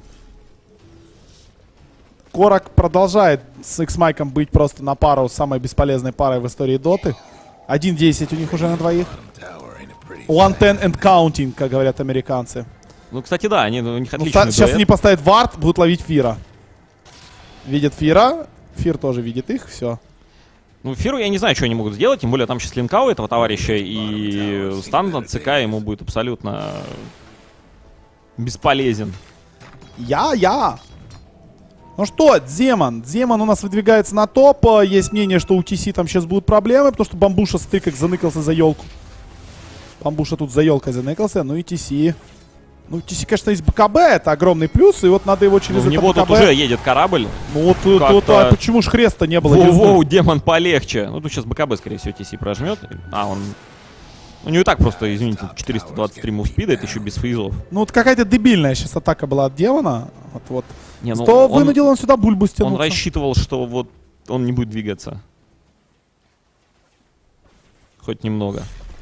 Корок продолжает с X-Майком быть просто на пару самой бесполезной парой в истории Доты. один десять у них уже на двоих. Tower ain't a pretty One ten and counting, как говорят американцы. Ну, кстати, да, они, у них Ну, отличный ста- сейчас дуэт. они поставят вард, будут ловить Фира. Видят Фира. Фир тоже видит их, все. Ну, Фиру я не знаю, что они могут сделать, тем более там сейчас линка у этого товарища, и стан от ЦК ему будет абсолютно бесполезен. Я, я. Ну что, Демон. Демон у нас выдвигается на топ. А, Есть мнение, что у ти си там сейчас будут проблемы, потому что Бамбуша, смотри, как заныкался за елку. Бамбуша тут за елкой заныкался, ну и ти си. Ну, ти си, конечно, есть БКБ, это огромный плюс, и вот надо его через Ну, у это него тут БКБ... уже едет корабль. Ну вот, вот, как-то- вот, а почему ж хреста не было? не знаю. Воу-воу, демон полегче. Ну, тут сейчас БКБ, скорее всего, ти си прожмет. А, он... У него и так просто, извините, четыреста двадцать три мувспида, это еще без фейзов. Ну вот какая-то дебильная сейчас атака была от Демона. Вот, вот. Не, ну, Что он, вынудил он сюда бульбу он стянуться? рассчитывал, что вот он не будет двигаться. Хоть немного.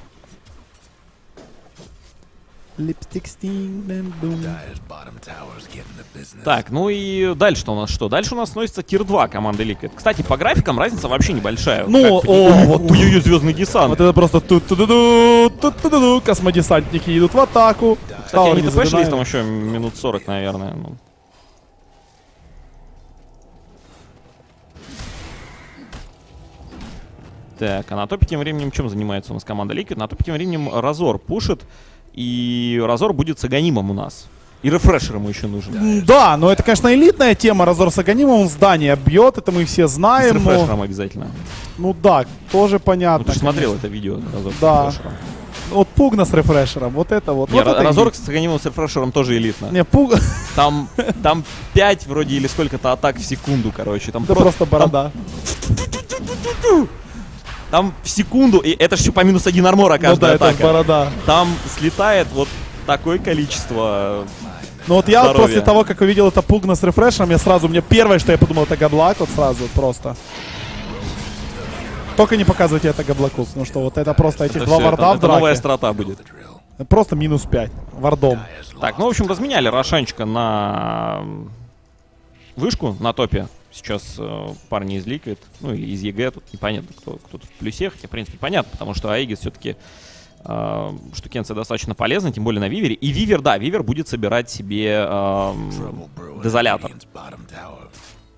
Липстик стинг, бэм, бум. Dyer's bottom tower's getting the business. Так, ну и дальше-то у нас что? Дальше у нас сносится тир два команды Liquid. Кстати, по графикам разница вообще небольшая. Ну, Как- о, вот тут- Ой-ой-ой, звездный десант. Вот это просто тут ту ду ду тут ту ду ду космодесантники идут в атаку. Кстати, Тауэр они не ТП шли задинают. там еще минут сорок, наверное. Ну. Так, а на топе тем временем чем занимается у нас команда Liquid? На топе тем временем Разор пушит, и Разор будет с Аганимом у нас. И рефрешер ему еще нужен. М, Да, но это, конечно, элитная тема. Разор с Аганимом, он здание бьет, это мы все С знаем. но- рефрешером обязательно. Ну да, тоже Ну, понятно. ты же смотрел конечно. это видео Разор Да. с рефрешером. Вот Пугна с рефрешером, вот это вот. Не, вот это Разор элит. с Аганимом с рефрешером тоже элитно. Не, Пуг... Там, там пять вроде или сколько-то атак в секунду, короче. Там Да про- просто борода. Там, там в секунду, и это же все по минус один армора Ну каждая да, это атака. борода. Там слетает вот такое количество. Ну вот я вот Здоровья. после того, как увидел это Пугна с рефрешером, я сразу, мне первое, что я подумал, это габлак, вот сразу вот просто. Только не показывайте это габлаку, потому что вот это просто этих Это два всё, варда это, в это новая драке. страта будет. Просто минус пять вардом. Так, ну, в общем, разменяли Рошанчика на вышку на топе. Сейчас э, парни из Liquid, ну и из ЕГЭ, тут непонятно, кто, кто тут в плюсе, хотя, в принципе, понятно, потому что Аегис все-таки э, штукенция достаточно полезна, тем более на Вивере. И Вивер, да, Вивер будет собирать себе э, Trouble brewing дезолятор. Radiant's bottom tower.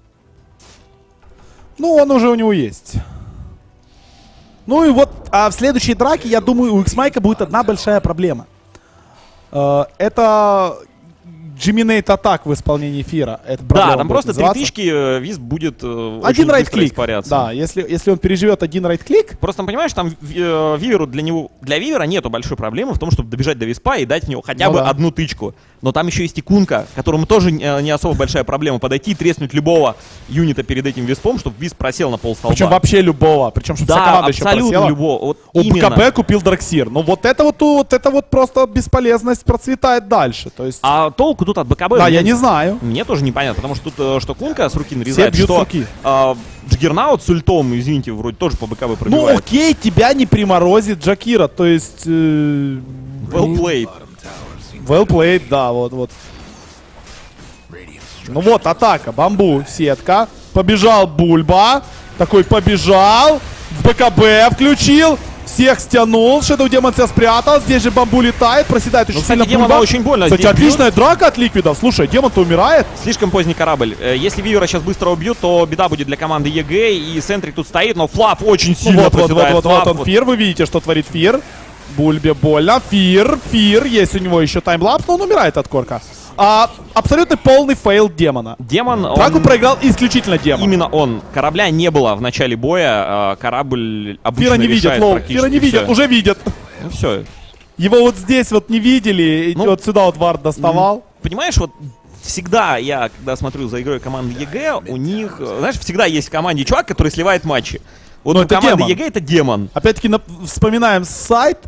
Ну, он уже у него есть. Ну и вот, а в следующей драке, я думаю, у X-Майка будет одна большая проблема. Э, Это Geminate Attack в исполнении Фира. Это Да, проблема там будет просто три называться. тычки, э, Висп будет э, Один очень быстро райт-клик. испаряться. Да, если, если он переживет один райт-клик, Просто, понимаешь, там э, Виверу для него, для Вивера нету большой проблемы в том, чтобы добежать до Виспа и дать в него хотя Ну бы да. одну тычку. Но там еще есть и Кунка, которому тоже э, не особо большая проблема подойти и треснуть любого юнита перед этим Виспом, чтобы Висп просел на полстолба. причем вообще любого, причем чтобы вся да, команда еще абсолютно просела. любого. Вот У именно. БКБ купил Дарксир. Ну вот это вот, вот это вот просто бесполезность процветает дальше. То есть, А толку тут от БКБ? да, мне- я не знаю. Мне тоже непонятно, потому что тут э, что Кунка с руки нарезает, бьют с что руки. э, Джиггернаут с ультом, извините, вроде тоже по БКБ Ну пробивает. окей, тебя не приморозит Джакира, то есть... э, Well played. Bottom tower seems well played, да, вот, вот. radiant. Ну вот, атака, бамбу, сетка. Побежал Бульба. Такой побежал. В БКБ включил. Всех стянул. Shadow Demon себя спрятал. Здесь же бамбу летает. Проседает очень Ну, кстати, сильно Демона Бульба. очень больно Кстати, здесь бьют. отличная драка от Ликвидов. Слушай, Демон-то умирает. Слишком поздний корабль. Э, Если Вивера сейчас быстро убьют, то беда будет для команды ЕГЭ. И Сентрик тут стоит, но Флап очень Ну, сильно вот, вот, вот, проседает. вот, Флап, вот он Фир. Вы видите, что творит Фир. Бульбе больно. Фир, Фир. Есть у него еще таймлапс, но он умирает от корка. А, абсолютно полный фейл Демона. Демон, он- Драку проиграл исключительно Демон. именно он. Корабля не было в начале боя. а Корабль обычно Фира не видят, решает лоу. практически Фира не видят, всё. уже видят. Ну все. Его вот здесь вот не видели, и Ну, вот сюда вот Вард доставал. Понимаешь, вот всегда я, когда смотрю за игрой команды ЕГЭ, у них, э, знаешь, всегда есть в команде чувак, который сливает матчи. Вот Ну, у это команды демон. ЕГЭ это демон. Опять-таки нап- вспоминаем сайт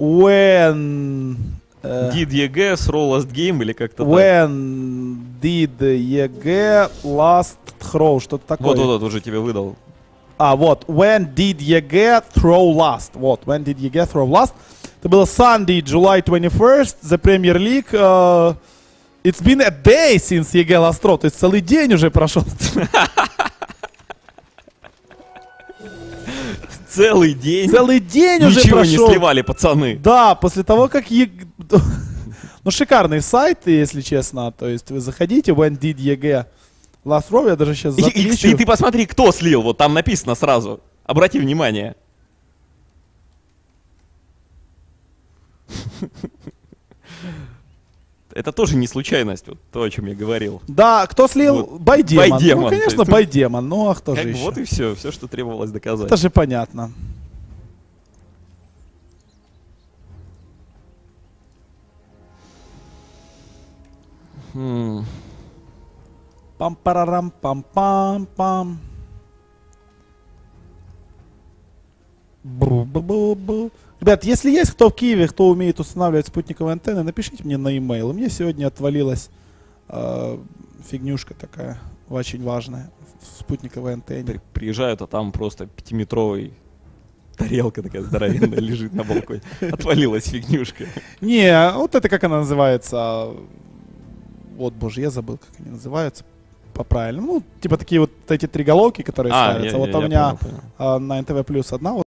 when, э, Did ЕГЭ throw last game или как-то так. when did ЕГЭ last throw, что-то такое. Вот, вот, вот, уже тебе выдал. А, вот, when did ЕГЭ throw last. Вот, when did ЕГЭ throw last. Это было Sunday, July twenty-first, the Premier League. э, it's been a day since ЕГЭ last throw. То есть целый день уже прошел. Целый день. Целый день уже Ничего не прошел. сливали, пацаны. Да, после того, как... Е- ну, шикарный сайт, если честно. То есть вы заходите, when did ЕГЭ last row, я даже сейчас И, и, запишу. и ты посмотри, кто слил. Вот там написано сразу. Обрати внимание. Это тоже не случайность, вот то, о чем я говорил. Да, кто слил? Вот. Байдемон. Байдемон, Ну, то конечно, есть, ну, Байдемон. Ну, а кто Как же бы еще? вот и все, все, что требовалось доказать. Это же понятно. М, Пам-парарам-пам-пам-пам. Бру-бу-бу-бу. Ребят, если есть кто в Киеве, кто умеет устанавливать спутниковые антенны, напишите мне на e-mail. У меня сегодня отвалилась э, фигнюшка такая, очень важная, в спутниковой антенне. при- Приезжают, а там просто пятиметровый тарелка такая здоровенная лежит на балконе. Отвалилась фигнюшка. Не, вот это как она называется? Вот, боже, я забыл, как они называются по-правильному. Ну, типа такие вот эти три головки, которые А, ставятся. я- Вот я- у я меня понял, понял. а, на эн тэ вэ плюс одна.